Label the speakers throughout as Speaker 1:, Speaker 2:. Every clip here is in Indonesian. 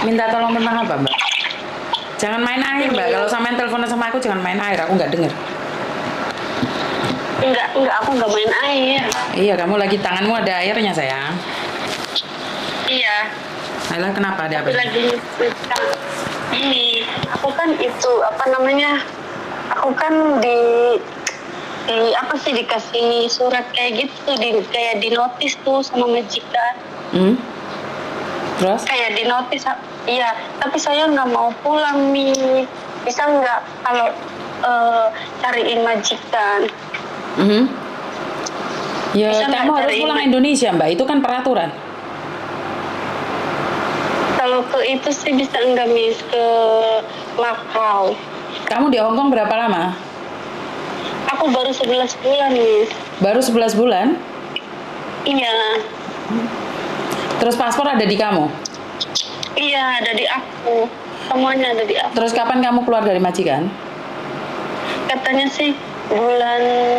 Speaker 1: Minta tolong tentang apa, Mbak? Jangan main air, Mbak. Kalau sampean telepon sama aku jangan main air, aku nggak dengar.
Speaker 2: Enggak, aku nggak main air.
Speaker 1: Iya, kamu lagi tanganmu ada airnya, sayang.
Speaker 2: Iya.
Speaker 1: Alah, kenapa ada apa?
Speaker 2: Lagi ini, aku kan itu apa namanya? Aku kan di apa sih dikasih surat kayak gitu, kayak di notis tuh sama majikan.
Speaker 1: Terus?
Speaker 2: Kayak di notis, iya. Tapi saya nggak mau pulang nih. Bisa nggak kalau cariin majikan?
Speaker 1: Ya,
Speaker 2: bisa
Speaker 1: kamu harus pulang Indonesia, Mbak. Itu kan peraturan.
Speaker 2: Kalau ke itu sih bisa enggak, Miss, ke Macau.
Speaker 1: Kamu di Hong Kong berapa lama?
Speaker 2: Aku baru 11 bulan, Miss.
Speaker 1: Baru 11 bulan?
Speaker 2: Iya.
Speaker 1: Terus paspor ada di kamu?
Speaker 2: Iya, ada di aku. Semuanya ada di aku.
Speaker 1: Terus kapan kamu keluar dari majikan?
Speaker 2: Katanya sih bulan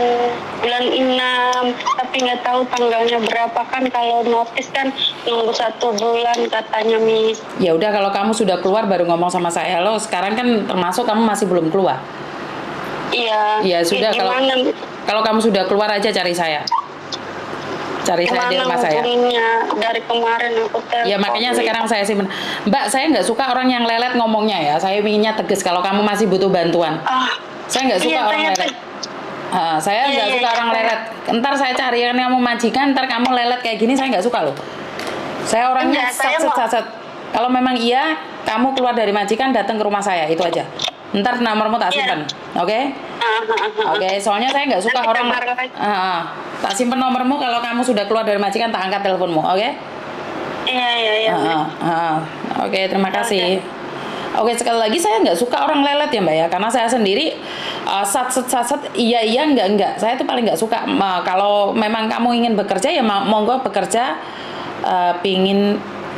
Speaker 2: 6, tapi nggak tahu tanggalnya berapa. Kan kalau notis kan nunggu 1 bulan katanya, Miss.
Speaker 1: Ya udah, kalau kamu sudah keluar baru ngomong sama saya. Lo sekarang kan termasuk kamu masih belum keluar.
Speaker 2: Iya.
Speaker 1: Ya sudah, kalau kamu sudah keluar aja cari saya. Cari saya di rumah saya.
Speaker 2: Dari kemarin aku telepon.
Speaker 1: Ya makanya sekarang saya simpen. Mbak, saya nggak suka orang yang lelet ngomongnya ya. Saya inginnya tegas kalau kamu masih butuh bantuan. Saya nggak suka orang lelet. Saya nggak suka orang lelet. Ntar saya cari yang kamu majikan, ntar kamu lelet kayak gini, saya nggak suka loh. Saya orangnya sat. Kalau memang iya, kamu keluar dari majikan, datang ke rumah saya, itu aja. Ntar nomormu tak simpen, oke? Oke, soalnya saya nggak suka orang. Tak simpen nomormu, kalau kamu sudah keluar dari majikan, tak angkat teleponmu, oke?
Speaker 2: Iya.
Speaker 1: Oke, terima kasih. Oke, sekali lagi saya nggak suka orang lelet ya, Mbak ya, karena saya sendiri sat iya enggak. Saya tuh paling nggak suka. Kalau memang kamu ingin bekerja ya monggo bekerja. Pingin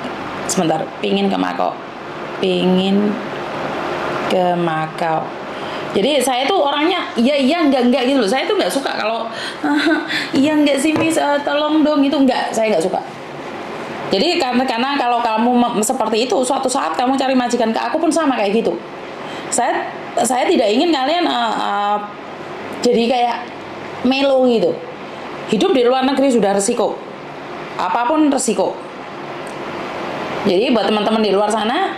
Speaker 1: ke Macau. Jadi saya tuh orangnya iya enggak gitu loh. Saya tuh nggak suka kalau iya enggak sih, Miss, tolong dong, itu enggak. Saya nggak suka. Jadi karena kalau kamu seperti itu, suatu saat kamu cari majikan ke aku pun sama kayak gitu. Saya tidak ingin kalian jadi kayak melo gitu. Hidup di luar negeri sudah resiko. Apapun resiko. Jadi buat teman-teman di luar sana,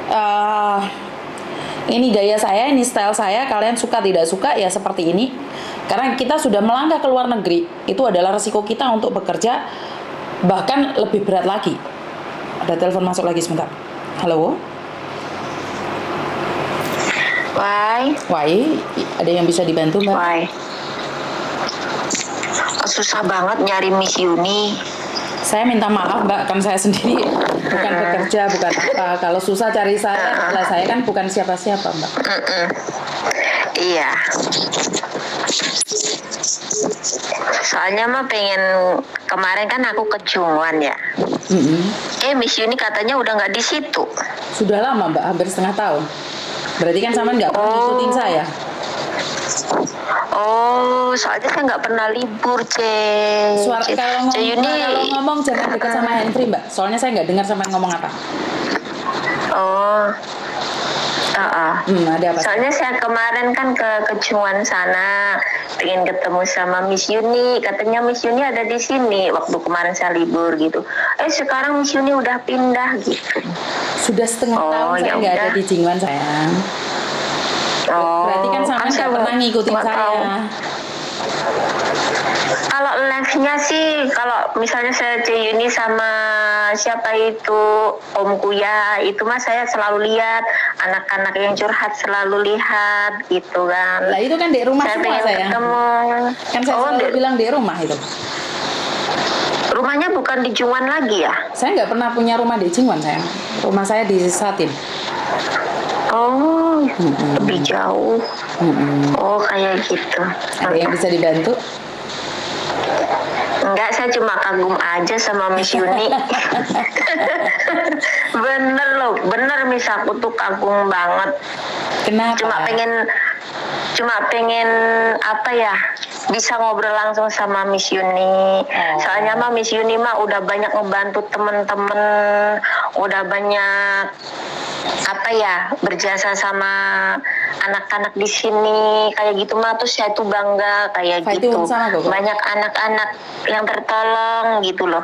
Speaker 1: ini gaya saya, ini style saya, kalian suka tidak suka ya seperti ini. Karena kita sudah melangkah ke luar negeri, itu adalah resiko kita untuk bekerja, bahkan lebih berat lagi. Ada telepon masuk lagi sebentar. Halo. Wai, ada yang bisa dibantu, Mbak?
Speaker 3: Wai. Susah banget nyari Miss Yuni.
Speaker 1: Saya minta maaf, Mbak, kan saya sendiri bukan bekerja, bukan apa. Kalau susah cari saya kan bukan siapa-siapa, Mbak.
Speaker 3: Iya. Soalnya mah pengen, kemarin kan aku ke Jungwan ya. Miss Yuni katanya udah nggak di situ.
Speaker 1: Sudah lama, Mbak, hampir setengah tahun. Berarti kan sama nggak pernah ngikutin saya.
Speaker 3: Soalnya saya nggak pernah libur,
Speaker 1: Kalau ngomong jangan dekat sama handphone, Mbak. Soalnya saya nggak dengar sama ngomong apa. Ada apa?
Speaker 3: Soalnya saya kemarin kan ke Jungwan sana, pengen ketemu sama Miss Yuni. Katanya Miss Yuni ada di sini waktu kemarin saya libur gitu. Sekarang Miss Yuni udah pindah gitu.
Speaker 1: Sudah setengah tahun saya nggak ada di Jungwan, sayang. Berarti kan sama nggak pernah ngikutin saya.
Speaker 3: Kalau live-nya sih, kalau misalnya saya Yuni sama siapa itu Om Kuya, itu mah saya selalu lihat, anak-anak yang curhat selalu lihat gitu kan.
Speaker 1: Lah itu kan di rumah
Speaker 3: saya
Speaker 1: semua, sayang.
Speaker 3: Ketemu.
Speaker 1: Kan saya selalu bilang di rumah itu.
Speaker 3: Rumahnya bukan di Jungwan lagi ya?
Speaker 1: Saya nggak pernah punya rumah di Jungwan, sayang. Rumah saya di Satin.
Speaker 3: Lebih jauh. Kayak gitu.
Speaker 1: Ada yang bisa dibantu?
Speaker 3: Enggak, saya cuma kagum aja sama Miss Yuni. Bener Miss, aku tuh kagum banget.
Speaker 1: Kenapa?
Speaker 3: Cuma pengen apa ya, bisa ngobrol langsung sama Miss Yuni. Soalnya mah Miss Yuni mah udah banyak ngebantu temen-temen udah banyak apa ya, berjasa sama anak-anak di sini kayak gitu mah, terus saya tuh bangga kayak gitu. Banyak anak-anak yang tertolong gitu loh.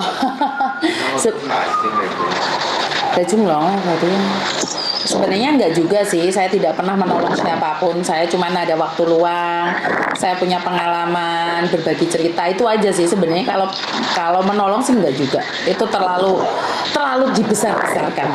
Speaker 1: Sebenarnya enggak juga sih, saya tidak pernah menolong siapapun. Saya cuma ada waktu luang, saya punya pengalaman, berbagi cerita, itu aja sih sebenarnya. Kalau menolong sih enggak juga, itu terlalu dibesar-besarkan.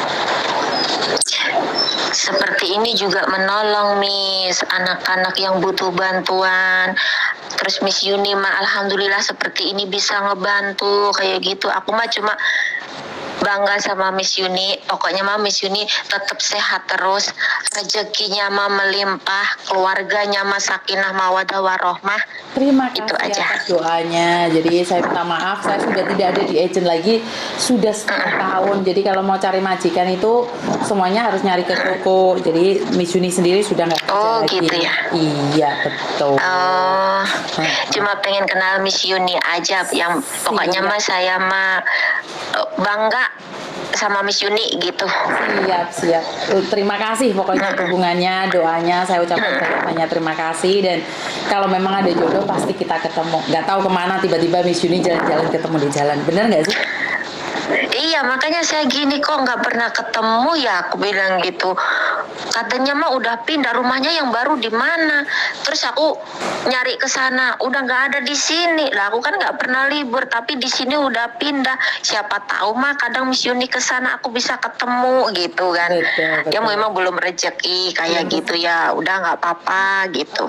Speaker 3: Seperti ini juga menolong Miss, anak-anak yang butuh bantuan. Terus Miss Yuni mah alhamdulillah seperti ini bisa ngebantu kayak gitu. Aku mah cuma bangga sama Miss Yuni. Pokoknya mah Miss Yuni tetap sehat terus, rezekinya mah melimpah, keluarganya mah sakinah mawadah warohmah.
Speaker 1: Terima kasih
Speaker 3: itu aja
Speaker 1: atas doanya. Jadi saya minta maaf, saya sudah tidak ada di agent lagi, sudah setengah tahun. Jadi kalau mau cari majikan itu semuanya harus nyari ke toko. Jadi Miss Yuni sendiri sudah nggak kerja lagi.
Speaker 3: Gitu ya?
Speaker 1: Iya betul.
Speaker 3: Cuma pengen kenal Miss Yuni aja. Yang pokoknya mah saya mah bangga sama Miss Yuni gitu.
Speaker 1: Siap. Terima kasih pokoknya dukungannya, doanya saya ucapkan banyak terima kasih. Dan kalau memang ada jodoh pasti kita ketemu. Nggak tahu kemana tiba-tiba Miss Yuni jalan-jalan ketemu di jalan, bener nggak sih?
Speaker 3: Iya, makanya saya gini, kok nggak pernah ketemu ya, aku bilang gitu. Katanya mah udah pindah, rumahnya yang baru di mana? Terus aku nyari ke sana, udah nggak ada di sini. Lah aku kan nggak pernah libur, tapi di sini udah pindah. Siapa tahu mah kadang Miss Yuni ke sana aku bisa ketemu gitu kan. Betul. Ya memang belum rezeki kayak gitu ya. Udah nggak apa-apa gitu.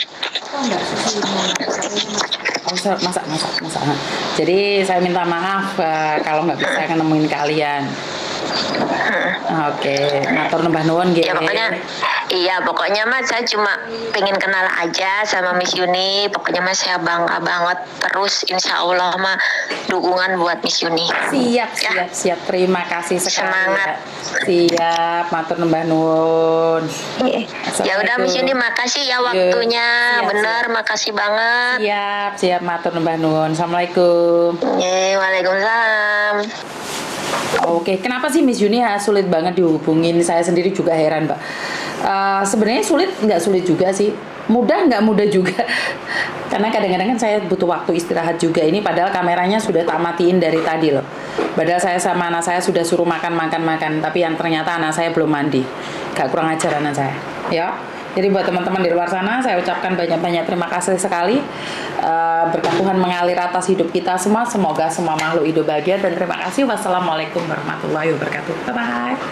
Speaker 1: Masak. Jadi saya minta maaf kalau nggak bisa nemuin kalian. Oke, matur nembah nuwun nggih.
Speaker 3: Ya pokoknya mah saya cuma pengen kenal aja sama Miss Yuni. Pokoknya mah saya bangga banget. Terus insya Allah mah dukungan buat Miss Yuni.
Speaker 1: Siap. Terima kasih sekali.
Speaker 3: Semangat.
Speaker 1: Siap, matur nembah nuwun.
Speaker 3: Ya udah Miss Yuni, makasih ya waktunya. Bener, makasih banget.
Speaker 1: Siap, matur nembah nuwun. Assalamualaikum.
Speaker 3: Waalaikumsalam.
Speaker 1: Oke, kenapa sih Miss Yuni sulit banget dihubungin? Saya sendiri juga heran, Mbak. Sebenarnya nggak sulit juga sih. Mudah nggak mudah juga. Karena kadang-kadang kan saya butuh waktu istirahat juga. Ini padahal kameranya sudah tak matiin dari tadi loh. Padahal saya sama anak saya sudah suruh makan. Tapi yang ternyata anak saya belum mandi. Gak kurang ajar anak saya. Ya. Jadi buat teman-teman di luar sana, saya ucapkan banyak-banyak terima kasih sekali. Berkat Tuhan mengalir atas hidup kita semua. Semoga semua makhluk hidup bahagia dan terima kasih. Wassalamualaikum warahmatullahi wabarakatuh. Bye-bye.